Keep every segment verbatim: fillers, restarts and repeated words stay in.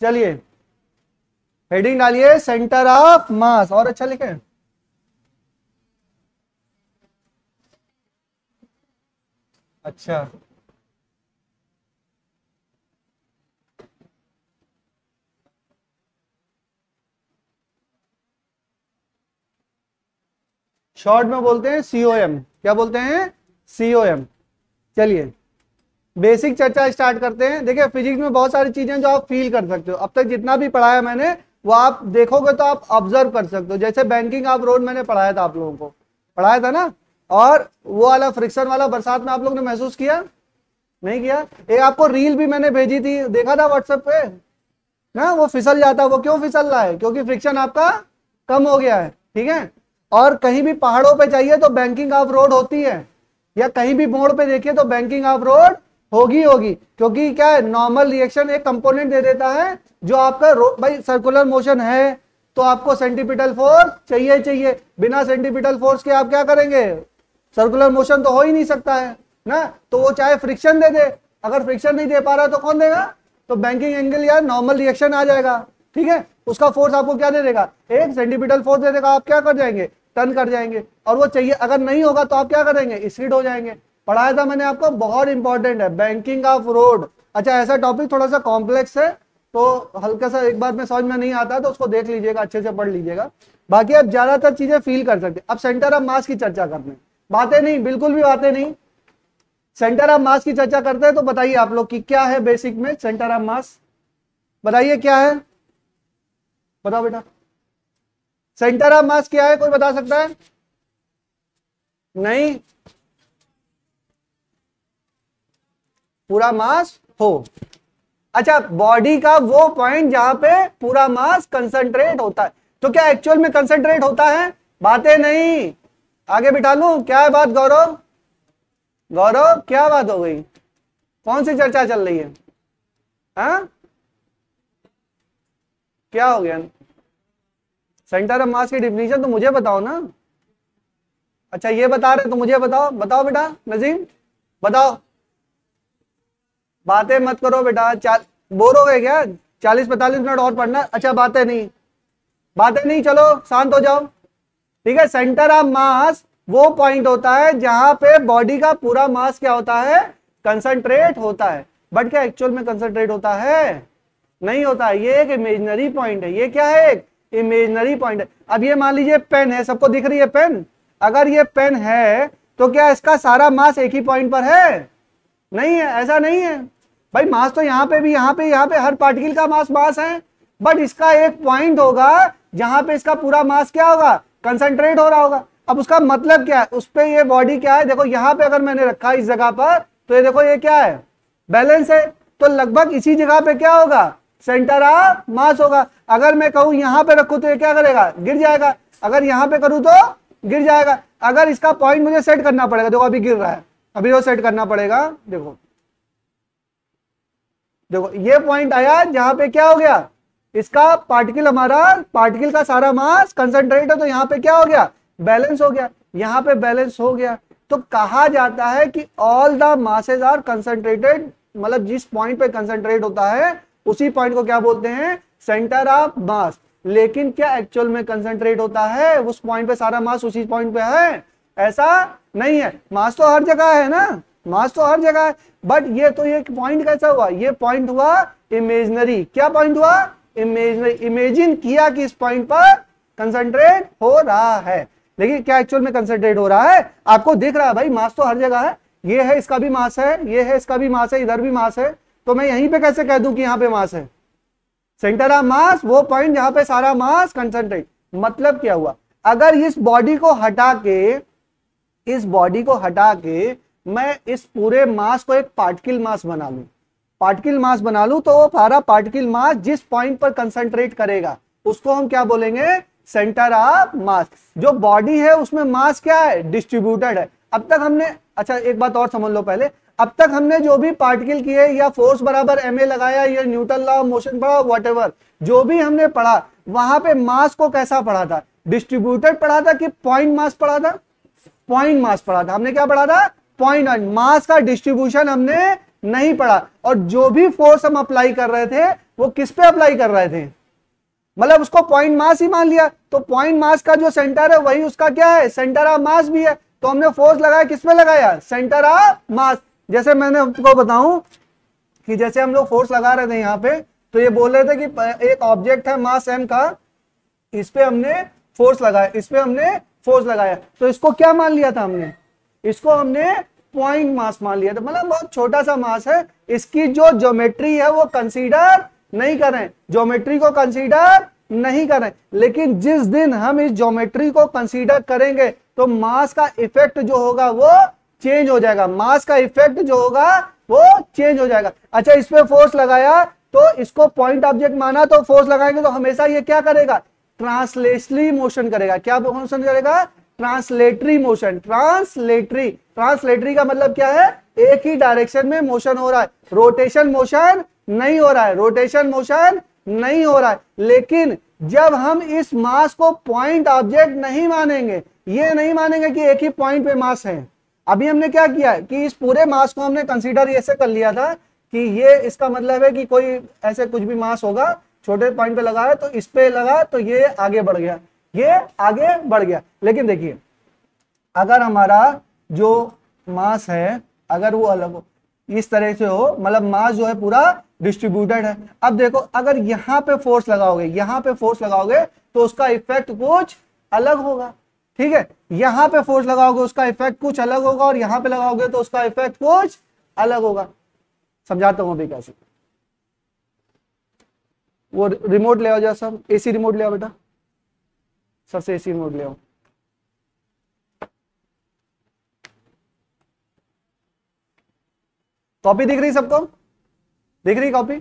चलिए हेडिंग डालिए centre of मास, और अच्छा लिखे। अच्छा शॉर्ट में बोलते हैं सीओएम। क्या बोलते हैं? सीओएम। चलिए बेसिक चर्चा स्टार्ट करते हैं। देखिए फिजिक्स में बहुत सारी चीजें जो आप फील कर सकते हो, अब तक जितना भी पढ़ाया मैंने वो आप देखोगे तो आप ऑब्जर्व कर सकते हो। जैसे बैंकिंग ऑफ रोड मैंने पढ़ाया था, आप लोगों को पढ़ाया था ना, और वो वाला फ्रिक्शन वाला बरसात में आप लोगों ने महसूस किया नहीं किया? एक आपको रील भी मैंने भेजी थी, देखा था व्हाट्सएप पे ना, वो फिसल जाता। वो क्यों फिसल रहा है? क्योंकि फ्रिक्शन आपका कम हो गया है, ठीक है। और कहीं भी पहाड़ों पे जाइए तो बैंकिंग ऑफ रोड होती है, या कहीं भी मोड़ पे देखिए तो बैंकिंग ऑफ रोड होगी होगी क्योंकि क्या है, नॉर्मल रिएक्शन एक कंपोनेंट दे देता है जो आपका भाई सर्कुलर मोशन है तो आपको सेंटीपिटल फोर्स चाहिए चाहिए। बिना सेंटीपिटल फोर्स के आप क्या करेंगे? सर्कुलर मोशन तो हो ही नहीं सकता है ना। तो वो चाहे फ्रिक्शन दे दे, अगर फ्रिक्शन नहीं दे पा रहा तो कौन देगा? तो बैंकिंग एंगल या नॉर्मल रिएक्शन आ जाएगा, ठीक है। उसका फोर्स आपको क्या दे देगा? एक सेंटीपिटल फोर्स दे देगा, आप क्या कर जाएंगे? टर्न कर जाएंगे। और वो चाहिए अगर नहीं होगा तो आप क्या करेंगे? स्किड हो जाएंगे। पढ़ाया था मैंने आपको, बहुत इंपॉर्टेंट है बैंकिंग ऑफ रोड। अच्छा ऐसा टॉपिक थोड़ा सा कॉम्प्लेक्स है तो हल्का सा एक बार में समझ में नहीं आता तो उसको देख लीजिएगा, अच्छे से पढ़ लीजिएगा। बाकी आप ज्यादातर चीजें फील कर सकते। अब सेंटर ऑफ मास की चर्चा करते हैं, बातें नहीं, बिल्कुल भी बातें नहीं, सेंटर ऑफ मास की चर्चा करते हैं। तो बताइए आप लोग की क्या है बेसिक में सेंटर ऑफ मास? बताइए क्या है, बताओ बेटा। सेंटर ऑफ मास क्या है, कोई बता सकता है? नहीं, पूरा मास हो। अच्छा बॉडी का वो पॉइंट जहां पे पूरा मास कंसंट्रेट होता है। तो क्या एक्चुअल में कंसंट्रेट होता है? बातें नहीं, आगे बिठा लूं? क्या है बात गौरव? गौरव क्या बात हो गई? कौन सी चर्चा चल रही है? हाँ क्या हो गया? सेंटर ऑफ मास की डिफिनीशन तो मुझे बताओ ना। अच्छा ये बता रहे तो मुझे बताओ, बताओ बेटा नजीम बताओ। बातें मत करो बेटा, चाल बोर हो गए क्या? चालीस पैंतालीस मिनट और पढ़ना। अच्छा बातें नहीं, बातें नहीं, चलो शांत हो जाओ, ठीक है। सेंटर ऑफ मास वो पॉइंट होता है जहां पे बॉडी का पूरा मास क्या होता है? कंसंट्रेट होता है। बट क्या एक्चुअल में कंसंट्रेट होता है? नहीं होता है। ये एक इमेजिनरी पॉइंट है। ये क्या है? एक इमेजिनरी पॉइंट है। अब ये मान लीजिए पेन है, सबको दिख रही है पेन? अगर ये पेन है तो क्या इसका सारा मास एक ही पॉइंट पर है? नहीं है, ऐसा नहीं है भाई। मास तो यहाँ पे भी, यहाँ पे, यहाँ पे हर पार्टिकल का मास मास है, बट इसका एक पॉइंट होगा जहां पे इसका पूरा मास क्या होगा? कंसंट्रेट हो रहा होगा। अब उसका मतलब क्या है? उस पे ये बॉडी क्या है? देखो यहाँ पे अगर मैंने रखा इस जगह पर तो ये देखो ये क्या है? बैलेंस है। तो लगभग इसी जगह पे क्या होगा? सेंटर ऑफ मास होगा। अगर मैं कहूं यहां पे रखूं तो ये क्या करेगा? गिर जाएगा। अगर यहां पे करूं तो गिर जाएगा। अगर इसका पॉइंट मुझे सेट करना पड़ेगा, देखो अभी गिर रहा है, अभी वो सेट करना पड़ेगा। देखो देखो ये पॉइंट आया जहां पे क्या हो गया? इसका पार्टिकल, हमारा पार्टिकल का सारा मास कंसंट्रेट है तो यहाँ पे क्या हो गया? बैलेंस हो गया। यहाँ पे बैलेंस हो गया तो कहा जाता है कि all the masses are concentrated, मतलब जिस पॉइंट पे कंसंट्रेट होता है उसी पॉइंट को क्या बोलते हैं? Centre of mass. लेकिन क्या एक्चुअल में कंसंट्रेट होता है उस पॉइंट पे सारा मास उसी पॉइंट पे है? ऐसा नहीं है। मास तो हर जगह है ना, मास तो हर जगह है, बट ये तो ये पॉइंट कैसा हुआ? ये पॉइंट हुआ इमेजिनरी। क्या पॉइंट हुआ? इमेजिनरी। इमेजिन किया कि इस पॉइंट पर कंसंट्रेट हो रहा है, लेकिन क्या एक्चुअल में कंसंट्रेट हो रहा है? आपको दिख रहा है भाई मास तो हर जगह है। ये है, इसका भी मास है, ये है, इसका भी मास है, इधर भी मास है। तो मैं यहीं पे कैसे कह दूं कि यहाँ पे मास है? सेंटर ऑफ मास वो पॉइंट जहां पे सारा मास कंसंट्रेट। मतलब क्या हुआ? अगर इस बॉडी को हटा के, इस बॉडी को हटा के मैं इस पूरे मास को एक पार्टिकल मास बना लूं, पार्टिकल मास बना लूं तो वो सारा पार्टिकल मास जिस पॉइंट पर कंसंट्रेट करेगा उसको हम क्या बोलेंगे? Centre of mass. जो बॉडी है उसमें मास क्या है? डिस्ट्रीब्यूटेड है। अब तक हमने, अच्छा एक बात और समझ लो पहले, अब तक हमने जो भी पार्टिकल किए या फोर्स बराबर एम ए लगाया या न्यूटन लॉ ऑफ मोशन पढ़ा, व्हाटएवर जो भी हमने पढ़ा, वहां पे मास को कैसा पढ़ा था? डिस्ट्रीब्यूटेड पढ़ा था कि पॉइंट मास पढ़ा था? पॉइंट मास पढ़ा था। हमने क्या पढ़ा था? पॉइंट मास का डिस्ट्रीब्यूशन हमने नहीं पढ़ा। और जो भी फोर्स हम अप्लाई कर रहे थे वो किस पे अप्लाई कर रहे थे, मतलब उसको पॉइंट मास ही मान लिया, तो पॉइंट मास का जो सेंटर है वही उसका क्या है, सेंटर ऑफ मास भी है, तो हमने फोर्स लगाया किस पे लगाया, सेंटर ऑफ मास। जैसे मैंने आपको बताऊं कि जैसे हम लोग फोर्स लगा रहे थे यहाँ पे, तो ये बोल रहे थे कि एक ऑब्जेक्ट है मास एम का, इस पे हमने फोर्स लगाया, इस पे हमने फोर्स लगाया, तो इसको क्या मान लिया था हमने, इसको हमने पॉइंट मास मान लिया था, मतलब बहुत छोटा सा मास है, इसकी जो ज्योमेट्री है वो कंसीडर नहीं करें, ज्योमेट्री को कंसीडर नहीं करें। लेकिन जिस दिन हम इस ज्योमेट्री को कंसीडर करेंगे तो मास का इफेक्ट जो होगा वो चेंज हो जाएगा, मास का इफेक्ट जो होगा वो चेंज हो जाएगा। अच्छा, इस पे फोर्स लगाया तो इसको पॉइंट ऑब्जेक्ट माना, तो फोर्स लगाएंगे तो हमेशा ये क्या करेगा, ट्रांसलेटरी मोशन करेगा। क्या मोशन करेगा, ट्रांसलेटरी मोशन। ट्रांसलेटरी ट्रांसलेटरी का मतलब क्या है, एक ही डायरेक्शन में मोशन हो रहा है, रोटेशन मोशन नहीं हो रहा है, रोटेशन मोशन नहीं हो रहा है। लेकिन जब हम इस मास को पॉइंट ऑब्जेक्ट नहीं मानेंगे, ये नहीं मानेंगे कि एक ही पॉइंट पे मास है। अभी हमने क्या किया कि इस पूरे मास को हमने कंसीडर ऐसे कर लिया था कि ये इसका मतलब है कि कोई ऐसे कुछ भी मास होगा, छोटे पॉइंट पे लगा है तो इस पे लगा तो ये आगे बढ़ गया, ये आगे बढ़ गया। लेकिन देखिए, अगर हमारा जो मास है अगर वो अलग हो, इस तरह से हो, मतलब मास जो है पूरा डिस्ट्रीब्यूटेड है। अब देखो, अगर यहाँ पे फोर्स लगाओगे, यहाँ पे फोर्स लगाओगे तो उसका इफेक्ट कुछ अलग होगा, ठीक है। यहाँ पे फोर्स लगाओगे उसका इफेक्ट कुछ अलग होगा, और यहाँ पे लगाओगे तो उसका इफेक्ट कुछ अलग होगा। समझाता हूं अभी कैसे। वो रिमोट ले आओ जरा सब, एसी रिमोट ले आओ बेटा, सबसे एसी रिमोट ले आओ। कॉपी दिख रही सबको, दिख रही कॉपी,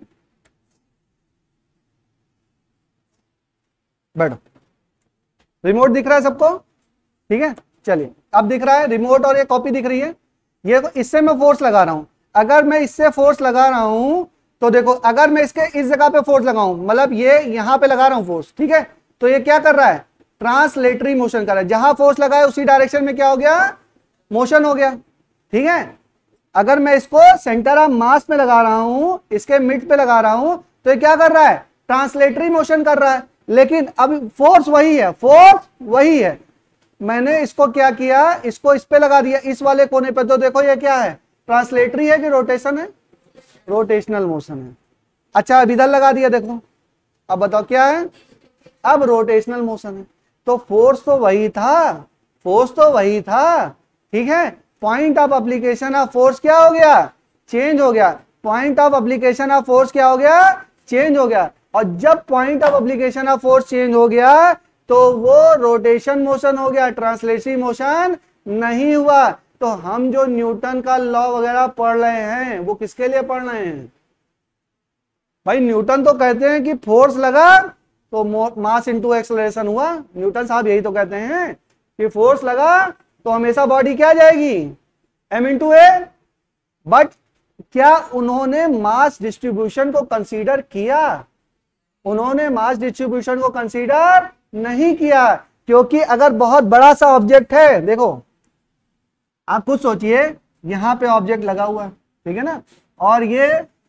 बैठो। रिमोट दिख रहा है सबको, ठीक है। चलिए, अब दिख रहा है रिमोट और ये कॉपी दिख रही है। ये तो इससे मैं फोर्स लगा रहा हूं, अगर मैं इससे फोर्स लगा रहा हूं तो देखो, अगर मैं इसके इस जगह पे फोर्स लगाऊं, मतलब ये यहां पे लगा रहा हूं फोर्स, ठीक है, तो ये क्या कर रहा है, ट्रांसलेटरी मोशन कर रहा है। जहां फोर्स लगाया उसी डायरेक्शन में क्या हो गया, मोशन हो गया, ठीक है। अगर मैं इसको सेंटर ऑफ मास में लगा रहा हूं, इसके मिड पे लगा रहा हूं, तो ये क्या कर रहा है, ट्रांसलेटरी मोशन कर रहा है। लेकिन अब फोर्स वही है, फोर्स वही है, मैंने इसको क्या किया, इसको इस पे लगा दिया, इस वाले कोने पे, तो देखो ये क्या है, ट्रांसलेटरी है कि रोटेशन है, रोटेशनल मोशन है। अच्छा, अब इधर लगा दिया, देखो अब बताओ क्या है, अब रोटेशनल मोशन है। तो फोर्स तो वही था, फोर्स तो वही था, ठीक है। Point of application of force क्या हो गया, चेंज हो गया। Point of application of force क्या हो गया, चेंज हो गया। और जब point of application of force change हो गया तो वो रोटेशन मोशन हो गया, ट्रांसलेटरी मोशन नहीं हुआ। तो हम जो न्यूटन का लॉ वगैरह पढ़ रहे हैं वो किसके लिए पढ़ रहे हैं भाई, न्यूटन तो कहते हैं कि फोर्स लगा तो मास इनटू एक्सेलरेशन हुआ। न्यूटन साहब यही तो कहते हैं कि फोर्स लगा तो हमेशा बॉडी क्या जाएगी, एम इंटू ए। बट क्या उन्होंने मास डिस्ट्रीब्यूशन को कंसीडर किया, उन्होंने मास डिस्ट्रीब्यूशन को कंसीडर नहीं किया। क्योंकि अगर बहुत बड़ा सा ऑब्जेक्ट है, देखो आप खुद सोचिए, यहां पे ऑब्जेक्ट लगा हुआ है, ठीक है ना, और ये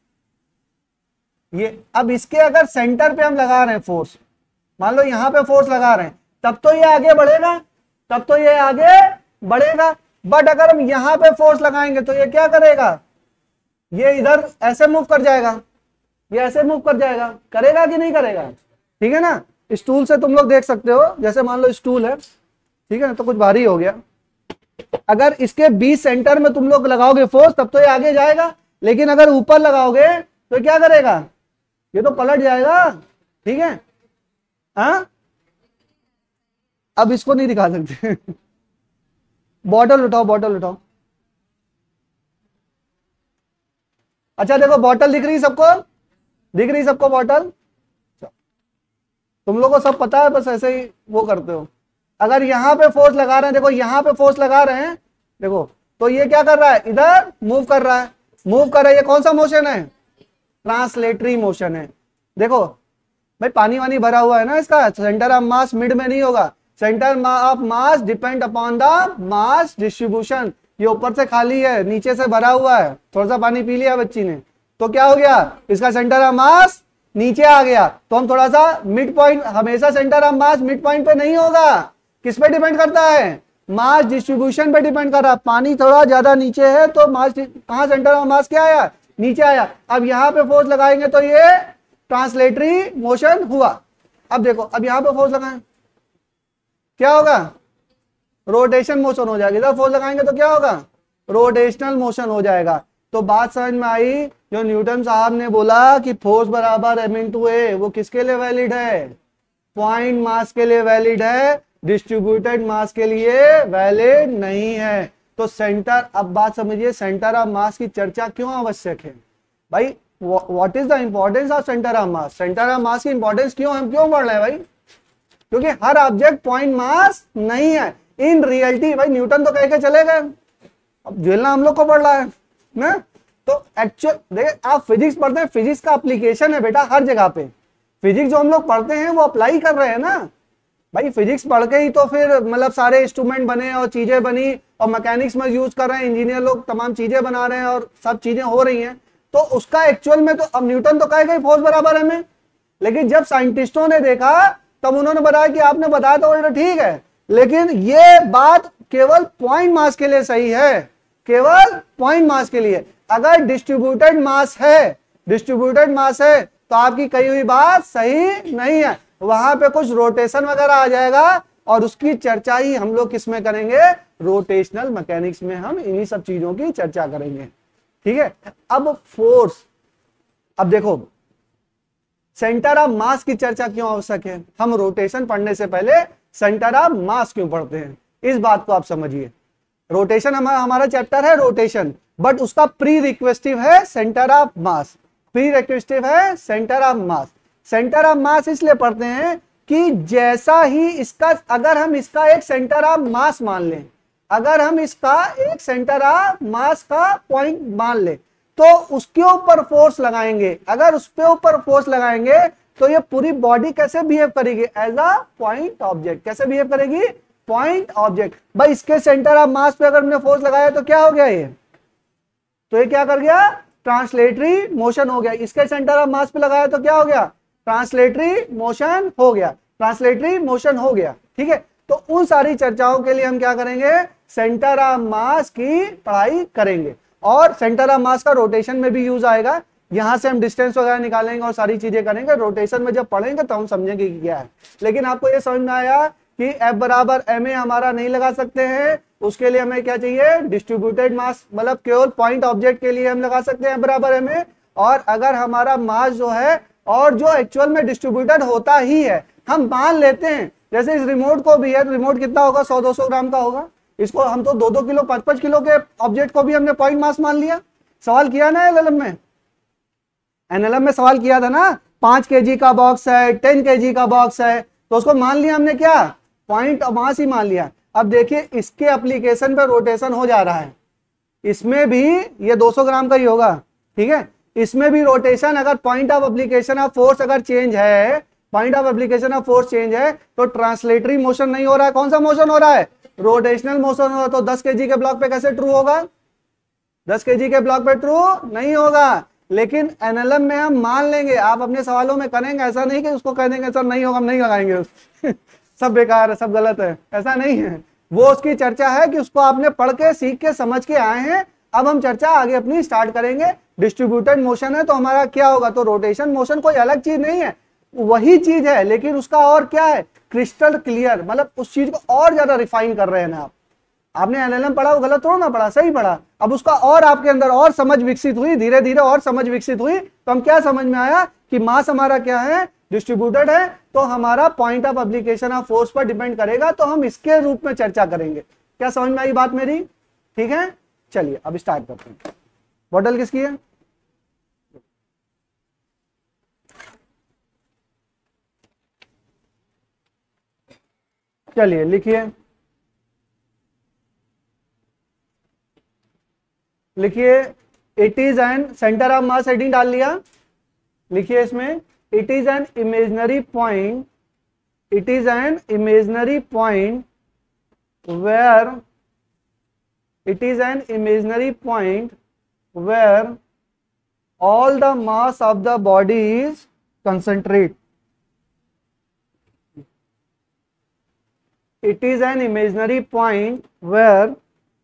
ये अब इसके अगर सेंटर पे हम लगा रहे हैं फोर्स, मान लो यहां पे फोर्स लगा रहे हैं, तब तो ये आगे बढ़ेगा, तब तो ये आगे बढ़ेगा। बट अगर हम यहां पे फोर्स लगाएंगे तो ये क्या करेगा, ये इधर ऐसे मूव कर जाएगा, ये ऐसे मूव कर जाएगा, करेगा कि नहीं करेगा, ठीक है ना। स्टूल से तुम लोग देख सकते हो, जैसे मान लो स्टूल है, ठीक है ना, तो कुछ भारी हो गया, अगर इसके बीच सेंटर में तुम लोग लगाओगे फोर्स तब तो ये आगे जाएगा, लेकिन अगर ऊपर लगाओगे तो क्या करेगा, ये तो पलट जाएगा, ठीक है। हाँ, अब इसको नहीं दिखा सकते बॉटल उठाओ, बॉटल उठाओ। अच्छा देखो, बॉटल दिख रही सबको, दिख रही सबको बॉटल, तुम लोग को सब पता है, बस ऐसे ही वो करते हो। अगर यहां पे फोर्स लगा रहे हैं, देखो यहां पे फोर्स लगा रहे हैं, देखो तो ये क्या कर रहा है, इधर मूव कर रहा है, मूव कर रहा है। ये कौन सा मोशन है, ट्रांसलेटरी मोशन है। देखो भाई, पानी वानी भरा हुआ है ना, इसका सेंटर ऑफ मास मिड में नहीं होगा, centre of mass depend upon the mass distribution. ये ऊपर से खाली है, नीचे से भरा हुआ है, थोड़ा सा पानी पी लिया बच्ची ने, तो क्या हो गया, इसका सेंटर ऑफ मास नीचे आ गया, तो हम थोड़ा सा मिड पॉइंट, हमेशा centre of mass mid point पे नहीं होगा, किस पे डिपेंड करता है, मास डिस्ट्रीब्यूशन पे डिपेंड कर रहा है। पानी थोड़ा ज्यादा नीचे है तो मास कहां, सेंटर ऑफ मास क्या आया, नीचे आया। अब यहां पे फोर्स लगाएंगे तो ये ट्रांसलेटरी मोशन हुआ। अब देखो, अब यहां पे फोर्स लगाएं क्या होगा, रोटेशन मोशन हो जाएगा। इधर फोर्स लगाएंगे तो क्या होगा, रोटेशनल मोशन हो जाएगा। तो बात समझ में आई, जो न्यूटन साहब ने बोला कि फोर्स बराबर एम इंटू ए, वो किसके लिए वैलिड है, पॉइंट मास के लिए वैलिड है, डिस्ट्रीब्यूटेड मास के लिए वैलिड नहीं है। तो सेंटर, अब बात समझिए, सेंटर ऑफ मास की चर्चा क्यों आवश्यक है भाई, what is the importance of centre of mass, centre of mass की इंपॉर्टेंस क्यों हम क्यों पढ़ रहे हैं भाई, क्योंकि हर ऑब्जेक्ट पॉइंट मास नहीं है इन रियलिटी। भाई न्यूटन तो कह के चले गए, अब झेलना हम लोग को पड़ रहा है ना। तो एक्चुअल देखिए, आप फिजिक्स पढ़ते हैं, फिजिक्स का एप्लीकेशन है बेटा हर जगह पे। फिजिक्स जो हम लोग पढ़ते हैं वो अप्लाई कर रहे हैं ना भाई। फिजिक्स पढ़ के ही तो फिर मतलब सारे इंस्ट्रूमेंट बने और चीजें बनी, और मैकेनिक्स में यूज कर रहे हैं, इंजीनियर लोग तमाम चीजें बना रहे हैं और सब चीजें हो रही हैं। तो उसका एक्चुअल में तो अब न्यूटन तो कहेगा फोर्स बराबर है में, लेकिन जब साइंटिस्टों ने देखा तब उन्होंने बताया कि आपने बताया तो बोले ठीक है, लेकिन ये बात केवल पॉइंट मास के लिए सही है, केवल पॉइंट मास के लिए। अगर डिस्ट्रीब्यूटेड मास है, डिस्ट्रीब्यूटेड मास है तो आपकी कही हुई बात सही नहीं है, वहां पे कुछ रोटेशन वगैरह आ जाएगा, और उसकी चर्चा ही हम लोग किसमें करेंगे, रोटेशनल मैकेनिक्स में हम इन्हीं सब चीजों की चर्चा करेंगे। ठीक है, अब फोर्स, अब देखो सेंटर ऑफ मास की चर्चा क्यों आवश्यक है, हम रोटेशन पढ़ने से पहले सेंटर ऑफ मास क्यों पढ़ते हैं, इस बात को आप समझिए। रोटेशन हमारा हमारा चैप्टर है रोटेशन, बट उसका प्री रिक्वेस्टिव है centre of mass, prerequisite है centre of mass. Centre of mass इसलिए पढ़ते हैं कि जैसा ही इसका, अगर हम इसका एक सेंटर ऑफ मास मान लें, अगर हम इसका एक सेंटर ऑफ मास का पॉइंट मान लें, तो उसके ऊपर फोर्स लगाएंगे, अगर उस पे ऊपर फोर्स लगाएंगे तो ये पूरी बॉडी कैसे बिहेव करेगी, एज अ पॉइंट ऑब्जेक्ट, कैसे बिहेव करेगी, पॉइंट ऑब्जेक्ट। भाई इसके सेंटर ऑफ मास पे अगर हमने फोर्स लगाया तो क्या हो गया, ये तो ये क्या कर गया, ट्रांसलेटरी मोशन हो गया। इसके सेंटर ऑफ मास पे लगाया तो क्या हो गया, ट्रांसलेटरी मोशन हो गया, ट्रांसलेटरी मोशन हो गया। ठीक है, तो उन सारी चर्चाओं के लिए हम क्या करेंगे, सेंटर ऑफ मास की पढ़ाई करेंगे, और सेंटर ऑफ मास का रोटेशन में भी यूज आएगा। यहां से हम डिस्टेंस वगैरह निकालेंगे और सारी चीजें करेंगे, रोटेशन में जब पढ़ेंगे तो हम समझेंगे कि क्या है। लेकिन आपको ये समझ में आया कि एफ बराबर एम ए हमारा नहीं लगा सकते हैं, उसके लिए हमें क्या चाहिए, डिस्ट्रीब्यूटेड मास, मतलब केवल पॉइंट ऑब्जेक्ट के लिए हम लगा सकते हैं एफ बराबर एम ए। और अगर हमारा मास जो है और जो एक्चुअल में डिस्ट्रीब्यूटेड होता ही है, हम मान लेते हैं, जैसे इस रिमोट को भी है, रिमोट कितना होगा, सौ दो सौ ग्राम का होगा, इसको हम तो दो दो किलो पांच पांच किलो के ऑब्जेक्ट को भी हमने पॉइंट मास मान लिया। सवाल किया ना एलएलएम में, एनएलएम में सवाल किया था ना, पांच केजी का बॉक्स है, टेन केजी का बॉक्स है, तो उसको मान लिया हमने क्या, पॉइंट मास ही मान लिया। अब देखिए इसके एप्लीकेशन पे रोटेशन हो जा रहा है, इसमें भी ये दो सौ ग्राम का ही होगा। ठीक है, इसमें भी रोटेशन, अगर point of application of force अगर चेंज है, point of application of force change है, तो ट्रांसलेटरी मोशन नहीं हो रहा है, कौन सा मोशन हो रहा है, रोटेशनल मोशन हो रहा है। तो दस केजी के ब्लॉक पे कैसे ट्रू होगा, दस केजी के ब्लॉक पे ट्रू नहीं होगा। लेकिन एनएलएम में हम मान लेंगे, आप अपने सवालों में करेंगे, ऐसा नहीं कि उसको कह देंगे सर नहीं होगा हम नहीं लगाएंगे सब बेकार है, सब गलत है, ऐसा नहीं है। वो उसकी चर्चा है कि उसको आपने पढ़ के सीख के समझ के आए हैं। अब हम चर्चा आगे अपनी स्टार्ट करेंगे। डिस्ट्रीब्यूटेड मोशन है तो हमारा क्या होगा, तो रोटेशन मोशन कोई अलग चीज नहीं है, वही चीज है, लेकिन उसका और क्या है, क्रिस्टल क्लियर, मतलब उस चीज को और ज्यादा रिफाइन कर रहे हैं ना आप। आपने एनएलएम पढ़ा, वो गलत थोड़ा ना पढ़ा, सही पढ़ा। अब उसका और आपके अंदर और समझ विकसित हुई, धीरे धीरे और समझ विकसित हुई, तो हम क्या समझ में आया कि मास हमारा क्या है, डिस्ट्रीब्यूटेड है, तो हमारा point of application of force पर डिपेंड करेगा। तो हम इसके रूप में चर्चा करेंगे। क्या समझ में आई बात मेरी, ठीक है। चलिए अब स्टार्ट करते हैं। बॉटल किसकी है, चलिए लिखिए, लिखिए it is an centre of mass, heading डाल लिया, लिखिए इसमें it is an imaginary point, it is an imaginary point where, it is an imaginary point where all the mass of the body is concentrate. It is an imaginary point where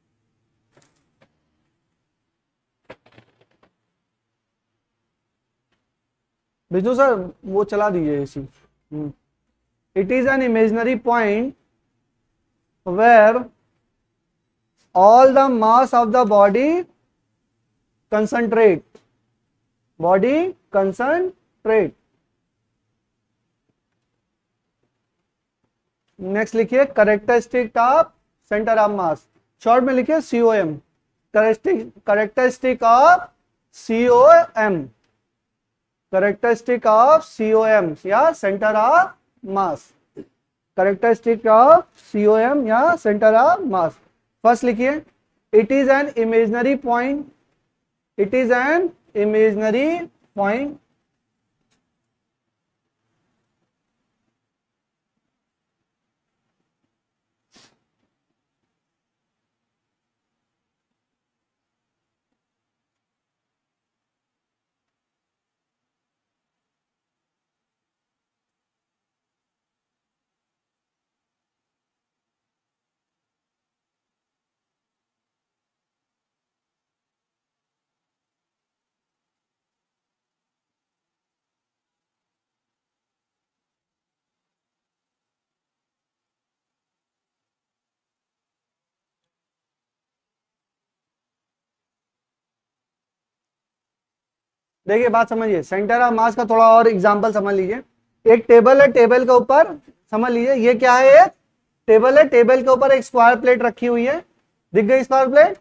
Biju sir वो चला दीजिए इसी. It is an imaginary point where all the mass of the body concentrate. Body concentrate. Next लिखिए characteristic of centre of mass. Short में लिखिए COM. Characteristic of COM. Characteristic of COM या centre of mass. Characteristic of COM या centre of mass. First लिखिए it is an imaginary point. It is an imaginary point देखिए बात समझिए. Centre of मास का थोड़ा और एग्जांपल समझ लीजिए. एक टेबल है, टेबल के ऊपर समझ लीजिए ये क्या है, एक टेबल है, टेबल के ऊपर एक स्क्वायर प्लेट रखी हुई है. दिख गई स्क्वायर प्लेट?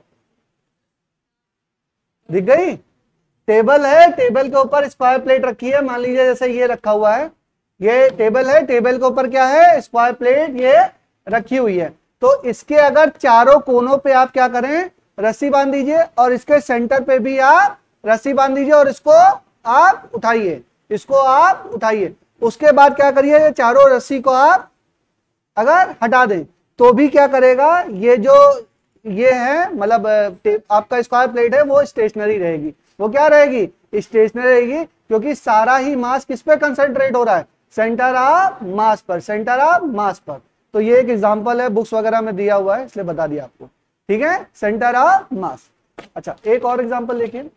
दिख गई? टेबल है, टेबल के ऊपर स्क्वायर प्लेट रखी है. मान लीजिए जैसे ये रखा हुआ है, ये टेबल है, टेबल के ऊपर क्या है, स्क्वायर प्लेट ये रखी हुई है. तो इसके अगर चारों कोनों पे आप क्या करें, रस्सी बांध दीजिए और इसके सेंटर पे भी आप रस्सी बांध दीजिए और इसको आप उठाइए, इसको आप उठाइए. उसके बाद क्या करिए, ये चारों रस्सी को आप अगर हटा दें तो भी क्या करेगा, ये जो ये है मतलब आपका स्क्वायर प्लेट है वो स्टेशनरी रहेगी. वो क्या रहेगी, स्टेशनरी रहेगी, क्योंकि सारा ही मास किस पे कंसंट्रेट हो रहा है, सेंटर ऑफ मास पर, सेंटर ऑफ मास पर. तो ये एक एग्जांपल है, बुक्स वगैरह में दिया हुआ है इसलिए बता दिया आपको. ठीक है, सेंटर ऑफ मास. अच्छा एक और एग्जांपल देखिए.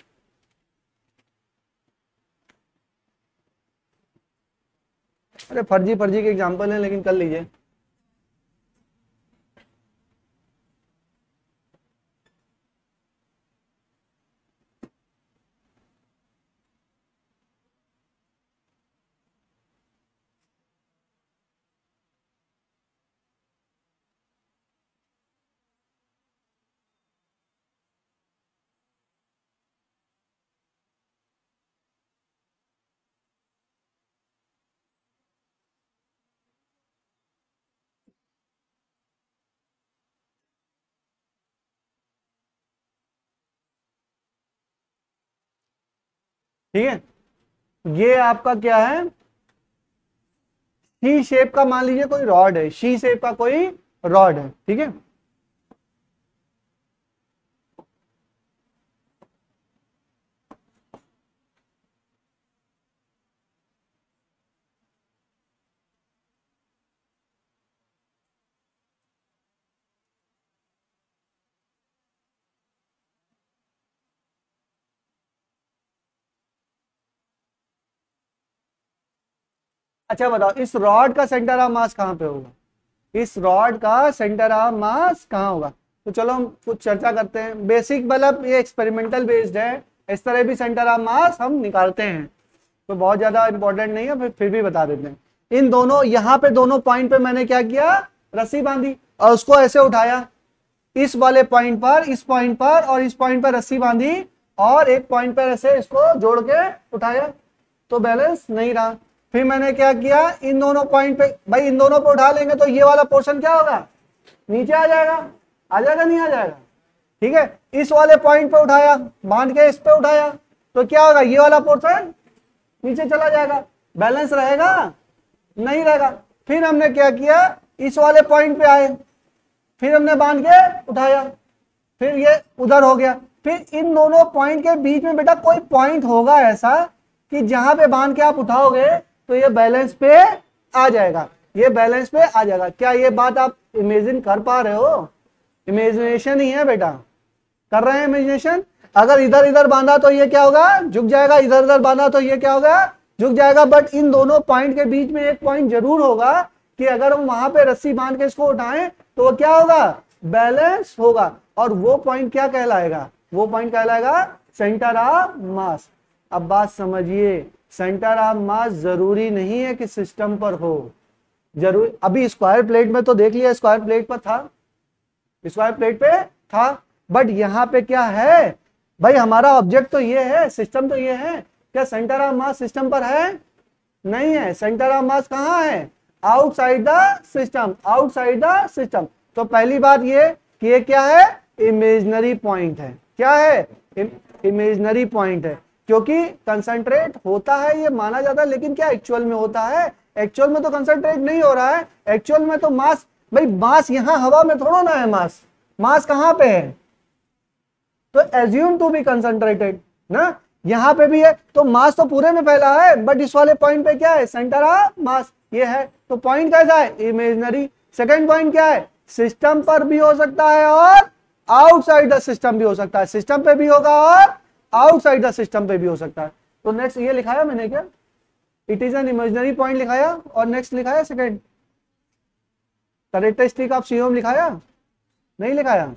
अरे फर्जी फर्जी के एग्जांपल है लेकिन कर लीजिए. ठीक है, ये आपका क्या है, शी शेप का मान लीजिए कोई रॉड है, शी शेप का कोई रॉड है. ठीक है, अच्छा बताओ इस रॉड का सेंटर ऑफ मास कहां पे होगा, इस रॉड का सेंटर ऑफ मास कहां होगा. तो चलो हम कुछ चर्चा करते हैं. बेसिक मतलब ये एक्सपेरिमेंटल बेस्ड है, इस तरह भी सेंटर ऑफ मास हम निकालते हैं, तो बहुत ज्यादा इंपॉर्टेंट नहीं है, फिर फिर भी बता देते हैं. इन दोनों यहाँ पे दोनों पॉइंट पे मैंने क्या किया, रस्सी बांधी और उसको ऐसे उठाया, इस वाले पॉइंट पर, इस पॉइंट पर और इस पॉइंट पर रस्सी बांधी और एक पॉइंट पर ऐसे इसको जोड़ के उठाया, तो बैलेंस नहीं रहा. फिर मैंने क्या किया, इन दोनों पॉइंट पे, भाई इन दोनों पे उठा लेंगे तो ये वाला पोर्शन क्या होगा, नीचे आ जाएगा, आ जाएगा नहीं आ जाएगा. ठीक है, इस वाले पॉइंट पे उठाया, बांध के इस पे उठाया, तो क्या होगा, ये वाला पोर्शन नीचे चला जाएगा, बैलेंस रहेगा नहीं रहेगा. फिर हमने क्या किया, इस वाले पॉइंट पे आए, फिर हमने बांध के उठाया, फिर ये उधर हो गया. फिर इन दोनों पॉइंट के बीच में बेटा कोई पॉइंट होगा ऐसा कि जहां पे बांध के आप उठाओगे तो ये बैलेंस पे आ जाएगा, ये बैलेंस पे आ जाएगा। क्या ये बात आप इमेजिन कर पा रहे हो? इमेजिनेशन ही है बेटा, कर रहे हैं इमेजिनेशन। अगर इधर इधर बांधा तो ये क्या होगा, झुक जाएगा, इधर इधर बांधा तो ये क्या होगा, झुक जाएगा। बट इन दोनों पॉइंट के बीच में एक पॉइंट जरूर होगा कि अगर हम वहां पे रस्सी बांध के इसको उठाएं तो वो क्या होगा, बैलेंस होगा। और वो पॉइंट क्या कहलाएगा, वो पॉइंट कहलाएगा सेंटर ऑफ मास। अब बात समझिए, सेंटर ऑफ मास जरूरी नहीं है कि सिस्टम पर हो, जरूर। अभी स्क्वायर प्लेट में तो देख लिया, स्क्वायर प्लेट पर था, स्क्वायर प्लेट पे था, बट यहाँ पे क्या है भाई, हमारा ऑब्जेक्ट तो ये है, सिस्टम तो ये है। क्या सेंटर ऑफ मास सिस्टम पर है? नहीं है। सेंटर ऑफ मास कहाँ है, outside the system, outside the system. तो पहली बात ये कि ये क्या है, इमेजिनरी पॉइंट है। क्या है, इमेजिनरी पॉइंट है, क्योंकि कंसंट्रेट होता है ये माना जाता है, लेकिन क्या एक्चुअल में होता है? एक्चुअल में तो कंसंट्रेट नहीं हो रहा है, एक्चुअल में तो मास, भाई मास यहाँ हवा में थोड़ा ना है, मास मास कहाँ पे है, तो एज्यूम टू बी कंसंट्रेटेड ना, यहाँ पे भी है, तो मास तो पूरे में फैला है, बट इस वाले पॉइंट पे क्या है, सेंटर ऑफ मास ये है। तो पॉइंट कैसा है, इमेजिनरी। सेकंड पॉइंट क्या है, सिस्टम पर भी हो सकता है और आउटसाइड द सिस्टम भी हो सकता है, सिस्टम पे भी होगा और आउटसाइड द सिस्टम पे भी हो सकता है। तो नेक्स्ट ये लिखाया मैंने क्या, it is an imaginary point लिखाया, और नेक्स्ट लिखाया सेकंड कैरेक्टरिस्टिक ऑफ सीओएम लिखाया, नहीं लिखाया,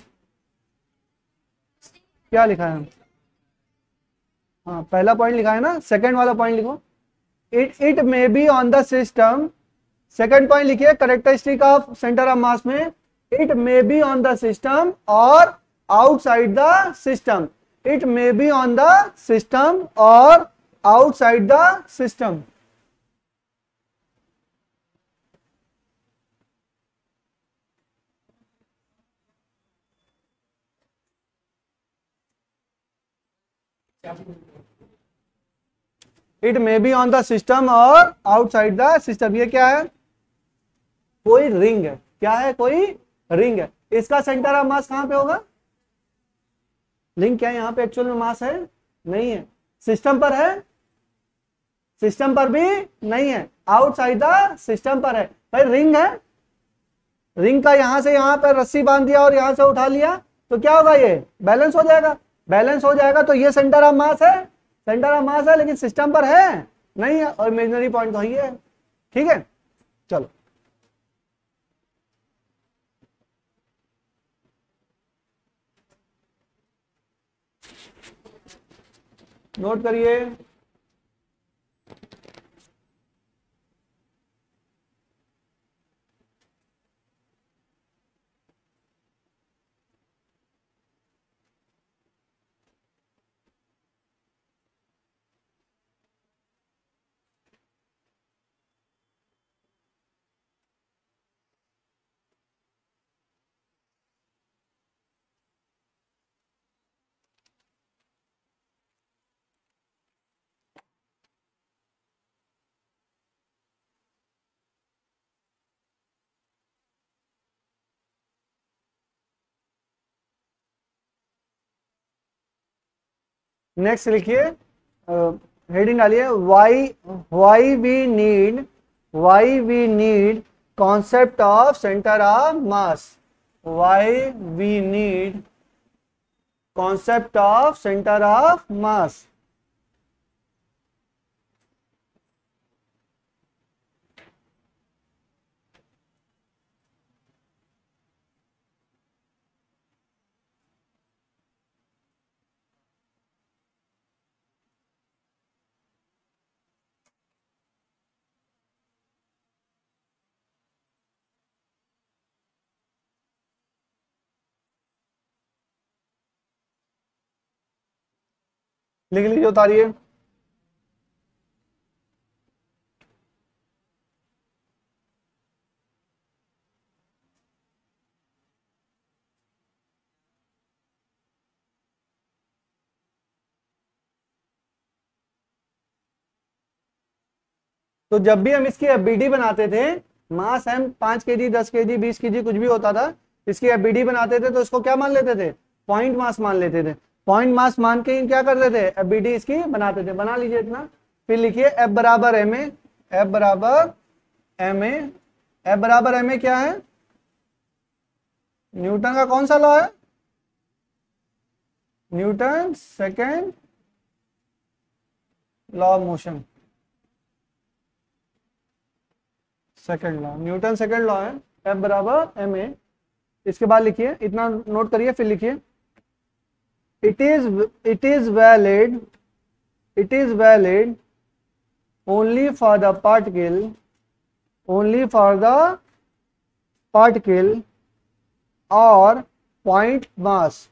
क्या लिखाया? हाँ पहला पॉइंट लिखा है ना, सेकंड वाला पॉइंट लिखो, it it may be on the system. Second point लिखिए characteristic of centre of mass में, it may be on the system और outside the system, it may be on the system और outside the system. It may be on the system और outside the system. ये क्या है, कोई ring है, क्या है, कोई रिंग है, इसका सेंटर ऑफ मास कहां पे होगा, रिंग क्या है यहाँ पे एक्चुअल में मास है, नहीं है। सिस्टम पर है, सिस्टम पर भी नहीं है, आउटसाइड द सिस्टम पर है। भाई रिंग है, रिंग का यहां से यहां पर रस्सी बांध दिया और यहां से उठा लिया तो क्या होगा, ये बैलेंस हो जाएगा, बैलेंस हो जाएगा। तो ये सेंटर ऑफ मास है, सेंटर ऑफ मास है, लेकिन सिस्टम पर है नहीं है, और इमेजिनरी पॉइंट तो ही है। ठीक है, चलो नोट करिए। नेक्स्ट लिखिए, हेडिंग डालिए, why why we need why we need concept of centre of mass, why we need concept of centre of mass. लिख लीजिए, उतारिए। तो जब भी हम इसकी एफबीडी बनाते थे, मास एम पांच के जी, दस के जी, बीस के जी, कुछ भी होता था, इसकी एफबीडी बनाते थे तो इसको क्या मान लेते थे, पॉइंट मास मान लेते थे। पॉइंट मास मान के क्या करते थे, एफबीडी इसकी बनाते थे। बना लीजिए इतना, फिर लिखिए एफ बराबर एम ए, एफ बराबर एम ए, एफ बराबर एम ए क्या है? न्यूटन का कौन सा लॉ है? Newton second law of motion, second law, Newton second law है, एफ बराबर एम ए। इसके बाद लिखिए, इतना नोट करिए, फिर लिखिए it is it is valid it is valid only for the particle only for the particle और point mass.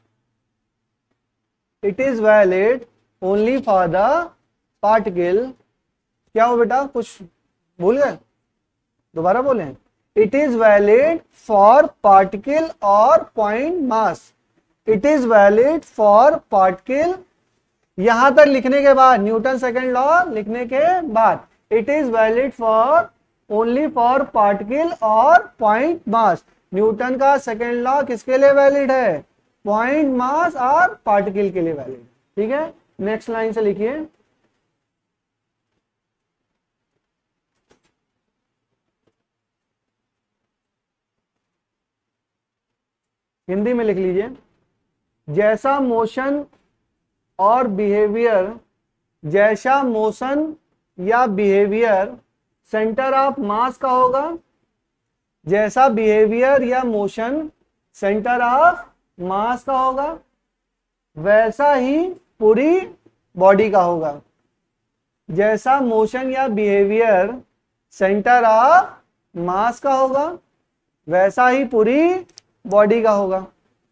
It is valid only for the particle, क्या हो बेटा, कुछ भूल गए? दोबारा बोलें। It is valid for particle और point mass. It is valid for particle, यहां तक लिखने के बाद, न्यूटन सेकेंड लॉ लिखने के बाद, it is valid for only for particle और पॉइंट मास। न्यूटन का सेकेंड लॉ किसके लिए वैलिड है? पॉइंट मास और पार्टिकल के लिए वैलिड है। ठीक है, नेक्स्ट लाइन से लिखिए, हिंदी में लिख लीजिए, जैसा मोशन और बिहेवियर जैसा मोशन या बिहेवियर सेंटर ऑफ मास का होगा, जैसा बिहेवियर या मोशन सेंटर ऑफ मास का होगा, वैसा ही पूरी बॉडी का होगा। जैसा मोशन या बिहेवियर सेंटर ऑफ मास का होगा, वैसा ही पूरी बॉडी का होगा।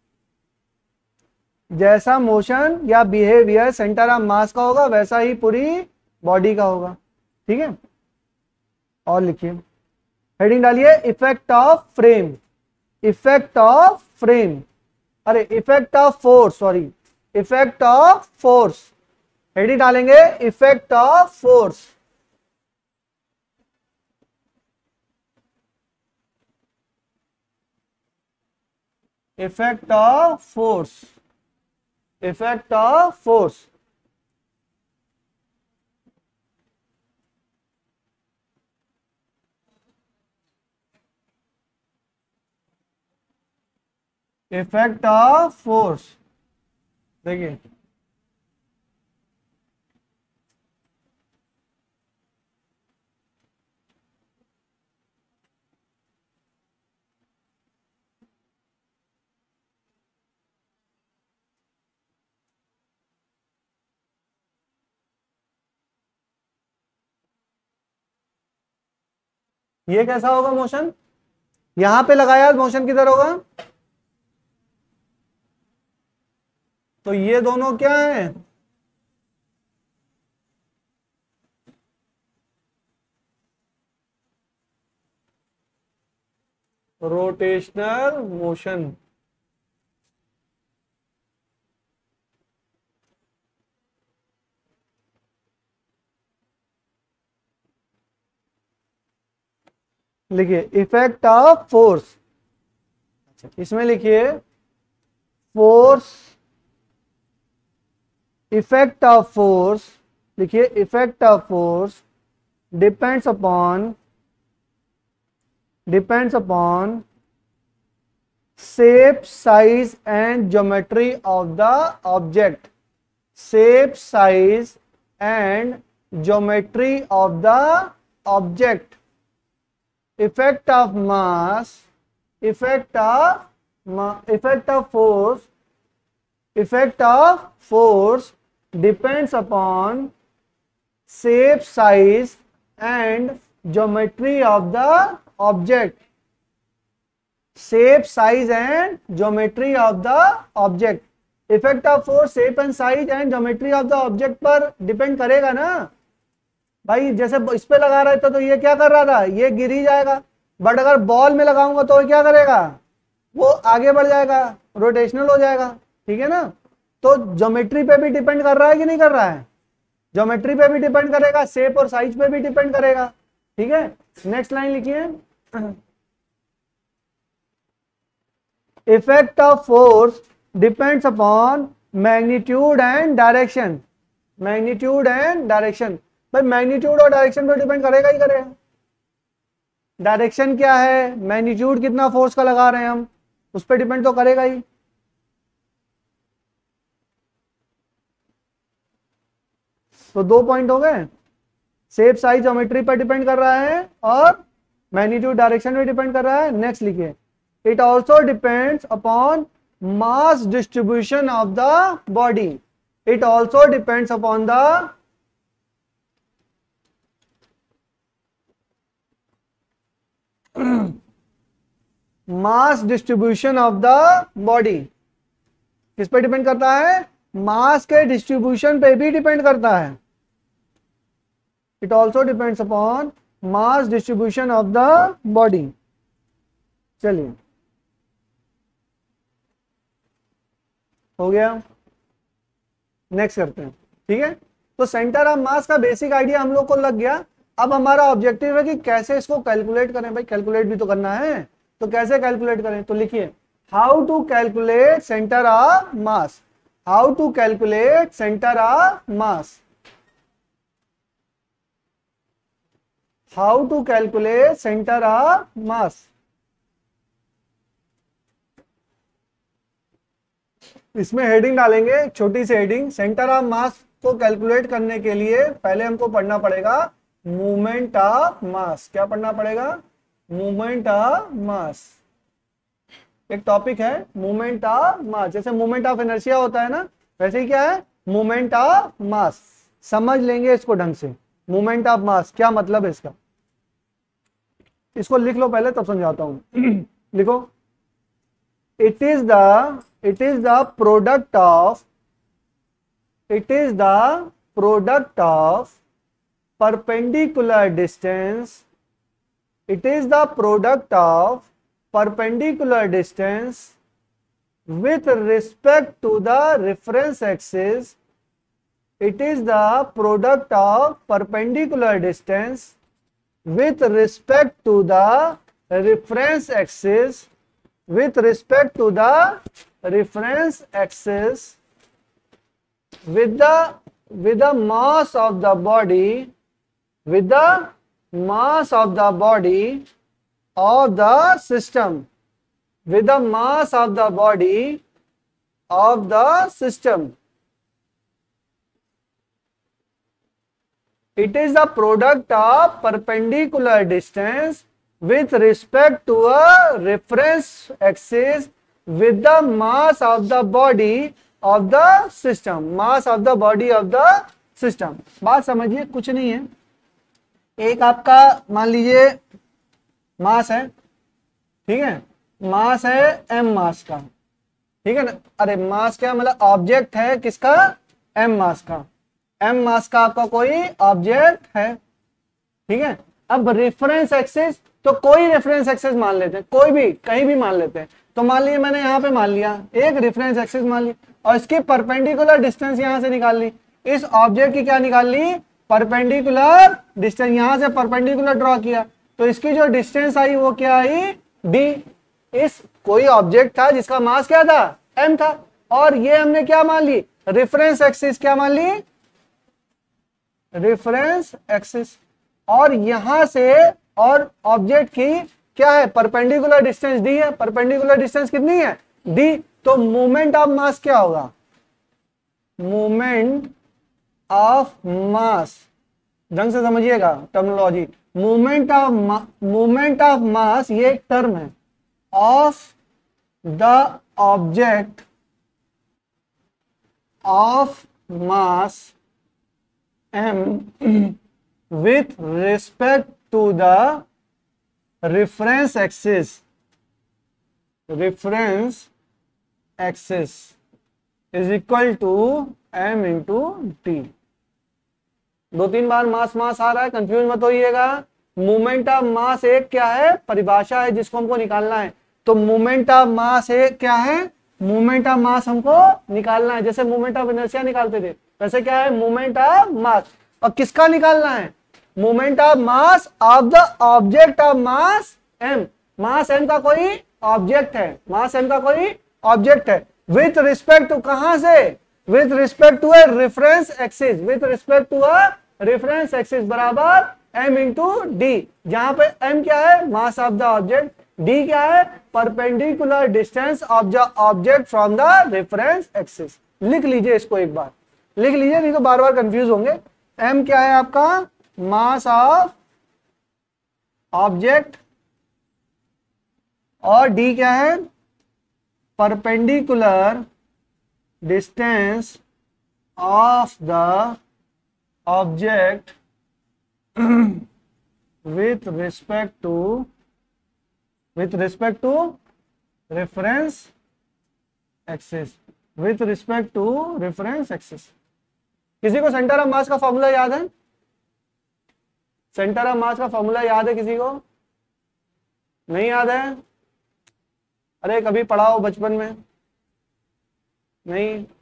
जैसा मोशन या बिहेवियर सेंटर ऑफ मास का होगा, वैसा ही पूरी बॉडी का होगा। ठीक है, और लिखिए, हेडिंग डालिए, effect of frame, effect of frame, अरे effect of force, sorry effect of force, heading डालेंगे effect of force. Effect of force, effect of force, effect of force. देखिए ये कैसा होगा मोशन, यहां पे लगाया मोशन किधर होगा, तो ये दोनों क्या है, रोटेशनल मोशन। लिखिए इफेक्ट ऑफ फोर्स, अच्छा इसमें लिखिए फोर्स, इफेक्ट ऑफ फोर्स, लिखिए effect of force depends upon depends upon shape, size and geometry of the object, shape, size and geometry of the object, effect of mass, effect of ma- effect of force, effect of force depends upon shape, size and geometry of the object, shape, size and geometry of the object। Effect of force shape and size and geometry of the object पर depend करेगा ना भाई। जैसे इस पे लगा रहे थे तो ये क्या कर रहा था, ये गिर ही जाएगा, बट अगर बॉल में लगाऊंगा तो क्या करेगा, वो आगे बढ़ जाएगा, रोटेशनल हो जाएगा। ठीक है ना, तो ज्योमेट्री पे भी डिपेंड कर रहा है कि नहीं कर रहा है, ज्योमेट्री पे भी डिपेंड करेगा, शेप और साइज पे भी डिपेंड करेगा। ठीक है, नेक्स्ट लाइन लिखिए, effect of force depends upon magnitude and direction, magnitude and direction। भाई मैग्नीट्यूड और डायरेक्शन पे डिपेंड करेगा ही करेगा। डायरेक्शन क्या है, मैग्नीट्यूड कितना फोर्स का लगा रहे हैं हम, उस पर डिपेंड तो करेगा ही। तो दो पॉइंट हो गए, शेप साइज ज्योमेट्री पर डिपेंड कर रहा है और मैग्नीट्यूड डायरेक्शन पे डिपेंड कर रहा है। नेक्स्ट लिखिए, it also depends upon mass distribution of the body. It also depends upon the mass distribution of the body. किस पे डिपेंड करता है, मास के डिस्ट्रीब्यूशन पे भी डिपेंड करता है। It also depends upon mass distribution of the body. चलिए हो गया, नेक्स्ट करते हैं। ठीक है, तो सेंटर ऑफ मास का बेसिक आइडिया हम लोग को लग गया। अब हमारा ऑब्जेक्टिव है कि कैसे इसको कैलकुलेट करें। भाई कैलकुलेट भी तो करना है, तो कैसे कैलकुलेट करें, तो लिखिए how to calculate centre of mass. How to calculate centre of mass. How to calculate centre of mass. इसमें हेडिंग डालेंगे, एक छोटी सी हेडिंग, सेंटर ऑफ मास को कैलकुलेट करने के लिए पहले हमको पढ़ना पड़ेगा मूवमेंट ऑफ मास। क्या पढ़ना पड़ेगा, मूवमेंट ऑफ मास। एक टॉपिक है मूवमेंट ऑफ मास। जैसे मूवमेंट ऑफ इनर्शिया होता है ना, वैसे ही क्या है, मूवमेंट ऑफ मास। समझ लेंगे इसको ढंग से, मूवमेंट ऑफ मास क्या मतलब है इसका। इसको लिख लो पहले, तब समझाता हूं। लिखो, it is the it is the product of it is the product of perpendicular distance it is the product of perpendicular distance with respect to the reference axis. It is the product of perpendicular distance with respect to the reference axis with respect to the reference axis with the with the mass of the body with the mass of the body of the system with the mass of the body of the system. It is the product of perpendicular distance with respect to a reference axis with the mass of the body of the system. Mass of the body of the system. बात समझिए, कुछ नहीं है। एक आपका मान लीजिए मास है, ठीक है, मास है एम मास का, ठीक है ना। अरे मास क्या मतलब ऑब्जेक्ट है किसका, एम मास का। एम मास का आपका कोई ऑब्जेक्ट है, ठीक है। अब रेफरेंस एक्सिस, तो कोई रेफरेंस एक्सिस मान लेते हैं, कोई भी कहीं भी मान लेते हैं। तो मान लीजिए मैंने यहाँ पे मान लिया एक रेफरेंस एक्सिस मान ली और इसकी परपेंडिकुलर डिस्टेंस यहाँ से निकाल ली। इस ऑब्जेक्ट की क्या निकाल ली, परपेंडिकुलर डिस्टेंस। यहाँ से परपेंडिकुलर ड्रॉ किया तो इसकी जो डिस्टेंस आई वो क्या आई, डी। इस कोई ऑब्जेक्ट था जिसका मास क्या था, एम था, और ये हमने क्या मान ली, रेफरेंस एक्सिस। क्या मान ली, रेफरेंस एक्सिस। और यहां से और ऑब्जेक्ट की क्या है, परपेंडिकुलर डिस्टेंस डी है। परपेंडिकुलर डिस्टेंस कितनी है, डी। तो मूवमेंट ऑफ मास क्या होगा, मूवमेंट ऑफ मास, ढंग से समझिएगा terminology. Movement of movement of mass ये एक टर्म है, of the object of mass M with respect to the reference axis reference axis is equal to M into T. दो तीन बार मास मास आ रहा है, कंफ्यूज मत होइएगा। मूवमेंट ऑफ मास एक क्या है, परिभाषा है जिसको हमको निकालना है। तो मूवमेंट ऑफ मास एक क्या है, मूवमेंट ऑफ मास हमको निकालना है। जैसे मूवमेंट ऑफ इनर्शिया निकालते थे वैसे क्या है, मूवमेंट ऑफ मास। और किसका निकालना है, movement of mass of the object of mass M. Mass M का कोई ऑब्जेक्ट है, मास एम का कोई ऑब्जेक्ट है, विथ रिस्पेक्ट टू कहां से, with respect to a reference axis with respect to a reference axis बराबर m इंटू डी, जहां पे m क्या है, mass of the object, d क्या है, perpendicular distance of the object from the reference axis. लिख लीजिए इसको एक बार, लिख लीजिए, नहीं तो बार बार कंफ्यूज होंगे। m क्या है आपका, मास ऑफ ऑब्जेक्ट, और d क्या है, perpendicular distance of the object with respect to with respect to reference axis with respect to reference axis। किसी को सेंटर ऑफ मास का फॉर्मूला याद है, सेंटर ऑफ मास का फॉर्मूला याद है किसी को, नहीं याद है, अरे कभी पढ़ा हो बचपन में, नहीं,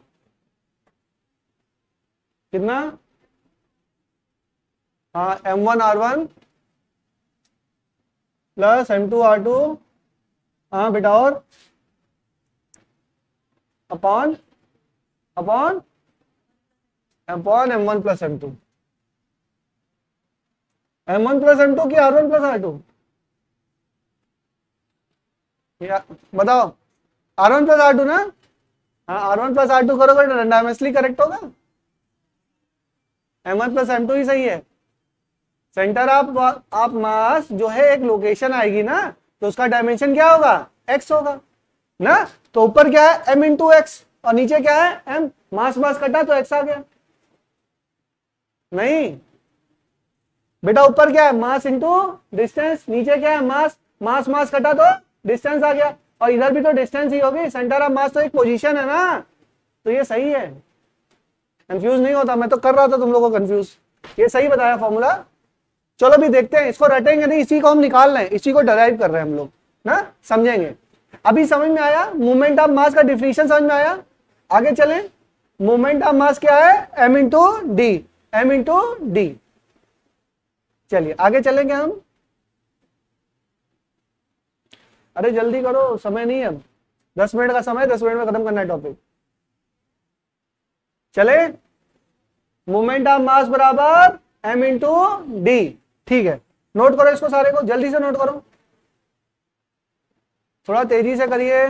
कितना, हाँ M one R one plus M two R two, हाँ बेटा, और upon upon upon M one plus M two, M one plus M two की R one plus R two, बताओ, R one plus R two ना, हाँ R one plus R two करोगे तो dimensionally correct होगा, M one plus M two ही सही है। सेंटर ऑफ ऑफ मास जो है एक लोकेशन आएगी ना, तो उसका डायमेंशन क्या होगा, x होगा ना, तो ऊपर क्या है m इंटू एक्स और नीचे क्या है m, मास मास कटा तो x आ गया, नहीं बेटा, ऊपर क्या है मास इंटू डिस्टेंस, नीचे क्या है मास, मास मास कटा तो डिस्टेंस आ गया, और इधर भी तो डिस्टेंस ही होगी, सेंटर ऑफ मास तो एक पोजीशन है ना, तो ये सही है, कंफ्यूज नहीं होता, मैं तो कर रहा था तुम लोगों को कंफ्यूज, ये सही बताया फॉर्मूला। चलो भी देखते हैं, इसको रटेंगे नहीं, इसी को हम निकाल रहे हैं, इसी को डराइव कर रहे हैं हम लोग ना, समझेंगे। अभी समझ में आया मोमेंट ऑफ मास का डिफिनीशन, समझ में आया, आगे चलें। मोमेंट ऑफ मास क्या है, m into D, M into D. चलिए आगे चलेंगे हम, अरे जल्दी करो, समय नहीं है अब, दस मिनट का समय, दस मिनट में खत्म करना है टॉपिक। चले, मोमेंट ऑफ मास बराबर m इंटू डी, ठीक है, नोट करो इसको सारे को, जल्दी से नोट करो, थोड़ा तेजी से करिए।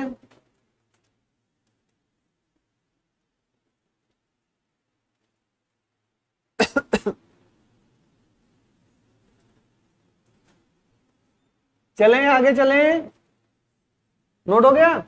चलें आगे चलें, नोट हो गया,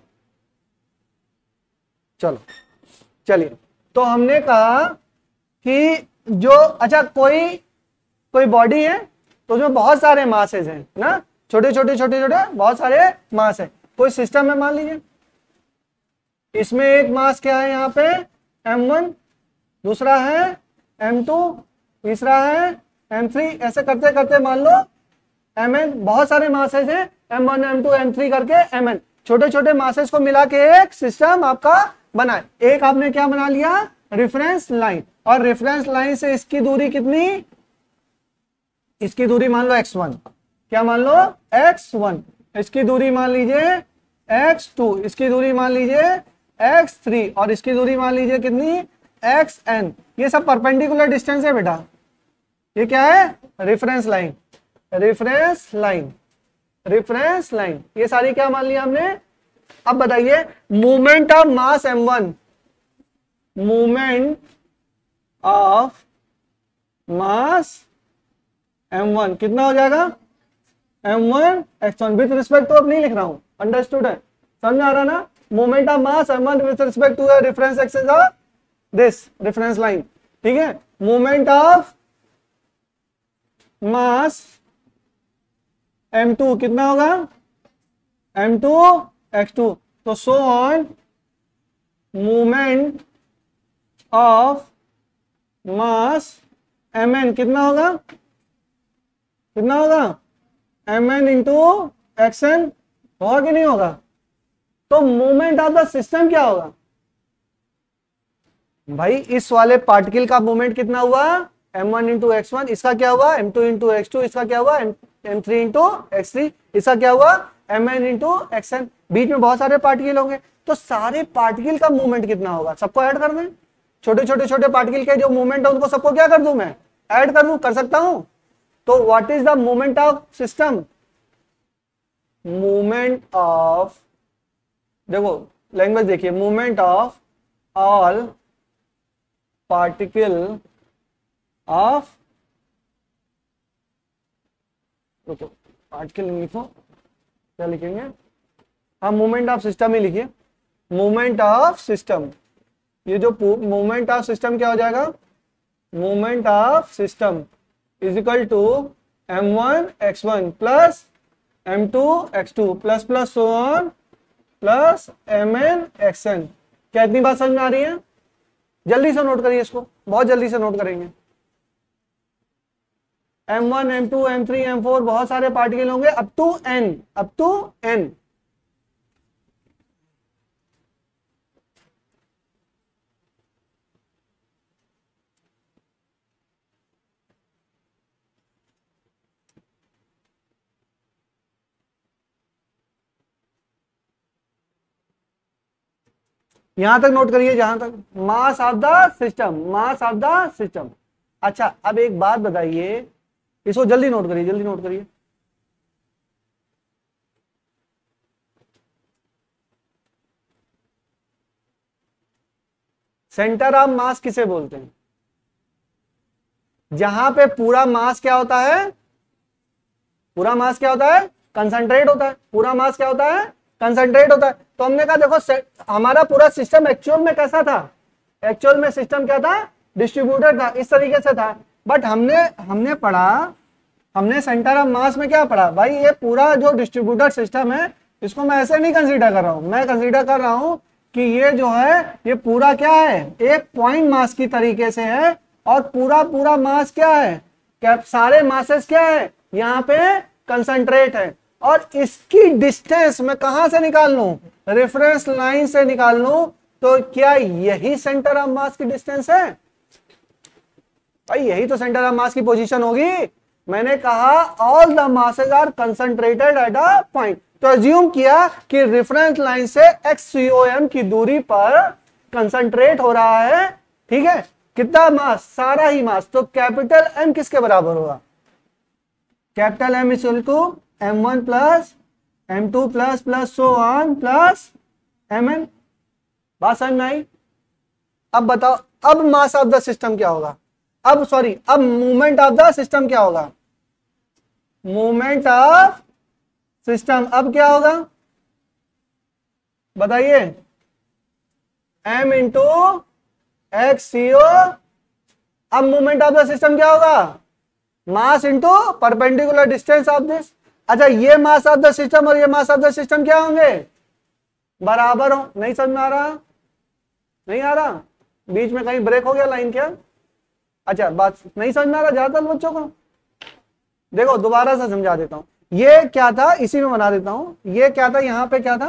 चलो चलिए। तो हमने कहा कि जो, अच्छा कोई कोई बॉडी है तो उसमें बहुत सारे मासेज हैं ना, छोटे छोटे छोटे छोटे बहुत सारे मास है, कोई सिस्टम है मान लीजिए, इसमें एक मास क्या है यहाँ पे एम वन, दूसरा है एम टू, तीसरा है एम थ्री, ऐसे करते करते मान लो एम एन, बहुत सारे मासेज हैं, M one M two M three करके एम एन, छोटे छोटे मासेज को मिला के एक सिस्टम आपका बना है। एक आपने क्या बना लिया, रेफरेंस लाइन, और रेफरेंस लाइन से इसकी दूरी कितनी, इसकी दूरी मान लो एक्स वन, क्या मान लो एक्स वन, इसकी दूरी मान लीजिए एक्स टू, इसकी दूरी मान लीजिए एक्स थ्री, और इसकी दूरी मान लीजिए कितनी एक्स एन। ये सब परपेंडिकुलर डिस्टेंस है बेटा, ये क्या है reference line, reference line, reference line, ये सारी क्या मान लिया हमने। अब बताइए movement of mass M one, movement of mass M one कितना हो जाएगा, M one X one, with respect to, अब नहीं लिख रहा हूं, अंडरस्टूड है, समझ आ रहा ना, movement of mass M one with respect to reference axis of this reference line, ठीक है। Movement of mass M two कितना होगा, एम टू एक्स टू, तो so on movement of mass M N कितना होगा, कितना होगा M N into X N, होगा कि नहीं होगा। तो मूवमेंट ऑफ द सिस्टम क्या होगा भाई, इस वाले पार्टिकल का मूवमेंट कितना हुआ M one into X one, इसका क्या हुआ M two into X two, इसका क्या हुआ M three into X three, इसका क्या हुआ M N into X N, बीच में बहुत सारे पार्टिकल होंगे, तो सारे पार्टिकल का मूवमेंट कितना होगा, सबको ऐड कर दें, छोटे छोटे छोटे पार्टिकल के जो मूवमेंट है उनको सबको क्या कर दूं मैं ऐड कर लूं, कर सकता हूं। तो what is the moment of system, moment of, देखो लैंग्वेज देखिए, moment of all particle of, रुको पार्टिकल नहीं लिखो, क्या लिखेंगे, हाँ मोमेंट ऑफ सिस्टम ही लिखिए, मोमेंट ऑफ सिस्टम। ये जो मोमेंट ऑफ सिस्टम क्या हो जाएगा, moment of system is equal to M one X one plus M two X two plus plus so on plus M N X N. क्या इतनी बात समझ में आ रही है? जल्दी से नोट करिए इसको, बहुत जल्दी से नोट करेंगे। M one M two M three M four बहुत सारे पार्टिकल होंगे up to N, up to N. यहां तक नोट करिए, जहां तक mass of the system, mass of the system. अच्छा अब एक बात बताइए, इसको जल्दी नोट करिए, जल्दी नोट करिए। सेंटर ऑफ मास किसे बोलते हैं? जहां पे पूरा मास क्या होता है, पूरा मास क्या होता है, कंसंट्रेट होता है। पूरा मास क्या होता है, कंसंट्रेट होता है। तो हमने कहा देखो हमारा पूरा सिस्टम एक्चुअल में कैसा था, एक्चुअल में सिस्टम क्या था, डिस्ट्रीब्यूटेड था, इस तरीके से था। बट हमने हमने पढ़ा, हमने सेंटर ऑफ मास में क्या पढ़ा, भाई ये पूरा जो डिस्ट्रीब्यूटेड सिस्टम है इसको मैं ऐसे नहीं कंसीडर कर रहा हूं, मैं कंसीडर कर रहा हूं कि ये जो है ये पूरा क्या है, एक पॉइंट मास की तरीके से है। और पूरा पूरा मास क्या है, क्या सारे मासेस क्या है यहाँ पे कंसंट्रेट है। और इसकी डिस्टेंस मैं कहां से निकाल लूं, रेफरेंस लाइन से निकाल लूं। तो क्या यही सेंटर ऑफ मास की डिस्टेंस है? भाई यही तो सेंटर ऑफ मास की पोजीशन होगी। मैंने कहा all the masses are concentrated at a point. तो अज्यूम किया कि रेफरेंस लाइन से एक्स सी ओ एम की दूरी पर कंसंट्रेट हो रहा है, ठीक है। कितना मास, सारा ही मास। तो कैपिटल एम किसके बराबर होगा, capital M is equal to M one plus M two plus plus so on plus M N. बात समझ में आई? अब बताओ अब मास ऑफ द सिस्टम क्या होगा, अब सॉरी अब मूवमेंट ऑफ द सिस्टम क्या होगा, मूवमेंट ऑफ सिस्टम अब क्या होगा बताइए, M into X C O. अब मूवमेंट ऑफ द सिस्टम क्या होगा, mass into perpendicular distance of this. अच्छा ये मास ऑफ द सिस्टम और ये मास ऑफ द सिस्टम क्या होंगे, बराबर हो। नहीं समझ में आ रहा, नहीं आ रहा, बीच में कहीं ब्रेक हो गया लाइन क्या? अच्छा बात नहीं समझ में आ रहा ज्यादातर बच्चों को, देखो दोबारा से समझा देता हूं। ये क्या था, इसी में बना देता हूं। ये क्या था, यहां पे क्या था,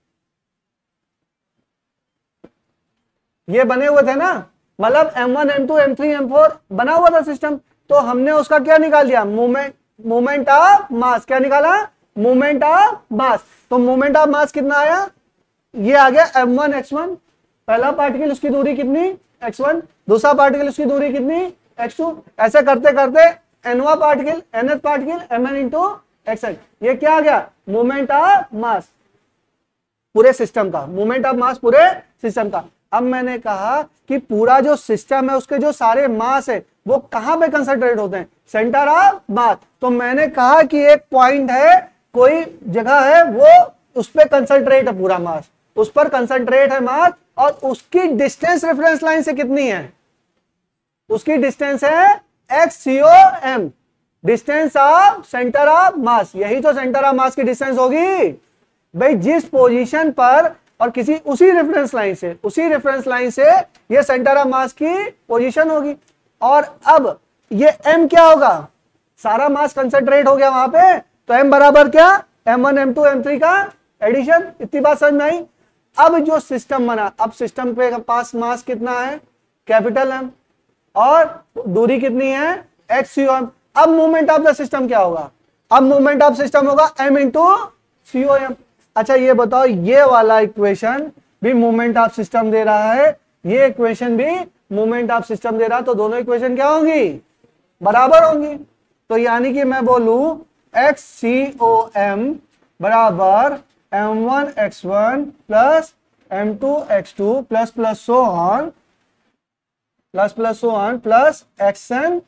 ये बने हुए थे ना, मतलब M one M two M three M four बना हुआ था सिस्टम। तो हमने उसका क्या निकाल दिया, मूवमेंट, मूवमेंट ऑफ मास। क्या निकाला, मूवमेंट ऑफ मास। तो मूवमेंट ऑफ मास कितना आया, ये आ गया एम वन एक्स वन। पहला पार्टिकल उसकी दूरी कितनी, एक्स वन। दूसरा पार्टिकल उसकी दूरी कितनी, एक्स टू। ऐसे करते करते एनवा particle, nth particle M N into X N. ये क्या आ गया, मूवमेंट ऑफ मास पूरे सिस्टम का, मूवमेंट ऑफ मास पूरे सिस्टम का। अब मैंने कहा कि पूरा जो सिस्टम है उसके जो सारे मास है वो कहां पे कंसंट्रेट होते हैं, सेंटर ऑफ मास। तो मैंने कहा कि एक पॉइंट है, कोई जगह है, वो उस पर कंसंट्रेट है पूरा मास, उस पर कंसंट्रेट है मास। और उसकी डिस्टेंस रेफरेंस लाइन से कितनी है, उसकी डिस्टेंस है X C O M, distance of centre of mass. यही तो सेंटर ऑफ मास की डिस्टेंस होगी भाई, जिस पोजीशन पर और किसी उसी रेफरेंस लाइन से, उसी रेफरेंस लाइन से ये सेंटर ऑफ मास की पोजीशन होगी। और अब ये m क्या होगा, सारा मास कंसंट्रेट हो गया वहां पे, तो m बराबर क्या, M one M two M three का एडिशन। इतनी बात समझ में आई? अब जो सिस्टम बना, अब सिस्टम पे पास मास कितना है, कैपिटल M, और दूरी कितनी है, एक्स सी ओ एम। अब मूवमेंट ऑफ द सिस्टम क्या होगा, अब मूवमेंट ऑफ सिस्टम होगा m into C O M. अच्छा ये बताओ, ये वाला इक्वेशन भी मूवमेंट ऑफ सिस्टम दे रहा है, ये इक्वेशन भी मूवमेंट ऑफ सिस्टम दे रहा है, तो दोनों इक्वेशन क्या होंगी, बराबर होंगी। तो यानी कि मैं बोलूं एक्स सी ओ एम बराबर M one X one plus M two X two plus plus so on plus plus so on plus X N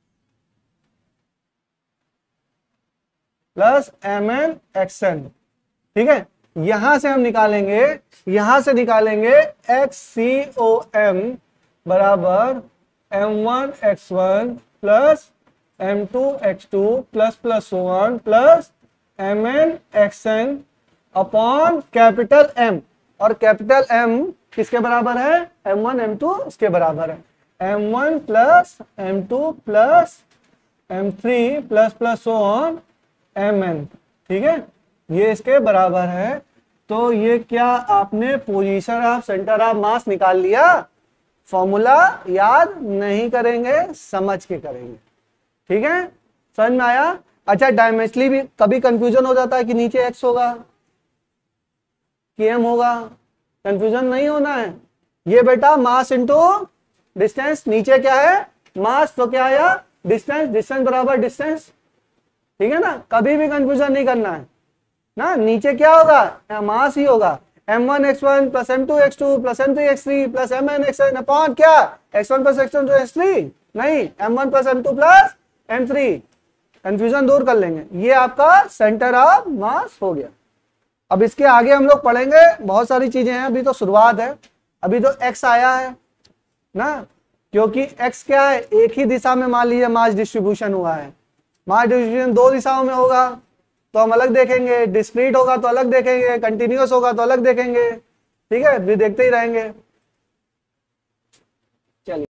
plus M N X N. ठीक है, यहां से हम निकालेंगे, यहां से निकालेंगे एक्स सी ओ एम बराबर M one X one plus M two X two plus plus so one plus M N X N upon capital M. और कैपिटल एम किसके बराबर है? एम वन एम टू इसके बराबर है, M one plus M two plus M three plus plus so on M N. ठीक है, ये इसके बराबर है। तो ये क्या आपने position of centre of mass निकाल लिया? फॉर्मूला याद नहीं करेंगे, समझ के करेंगे। ठीक है, समझ में आया? अच्छा, डायमेंशनली भी कभी कंफ्यूजन हो जाता है कि नीचे एक्स होगा कि एम होगा, कंफ्यूजन नहीं होना है। ये बेटा मास इंटू डिस्टेंस, नीचे क्या है? मास, तो क्या आया? डिस्टेंस, डिस्टेंस बराबर डिस्टेंस। ठीक है ना, कभी भी कंफ्यूजन नहीं करना है ना। नीचे क्या होगा? मास ही होगा, M one X one plus M two X two plus M three X three plus M N X N upon क्या? X one plus X two X three, नहीं, M one plus M two plus M three. Confusion दूर कर लेंगे। ये आपका centre of मास हो गया। अब इसके आगे हम लोग पढ़ेंगे, बहुत सारी चीजें हैं, अभी तो शुरुआत है। अभी तो एक्स आया है ना, क्योंकि एक्स क्या है? एक ही दिशा में मान लीजिए मास डिस्ट्रीब्यूशन हुआ है। मास डिस्ट्रीब्यूशन दो दिशाओं में होगा तो हम अलग देखेंगे, डिस्क्रीट होगा तो अलग देखेंगे, कंटिन्यूअस होगा तो अलग देखेंगे। ठीक है, भी देखते ही रहेंगे।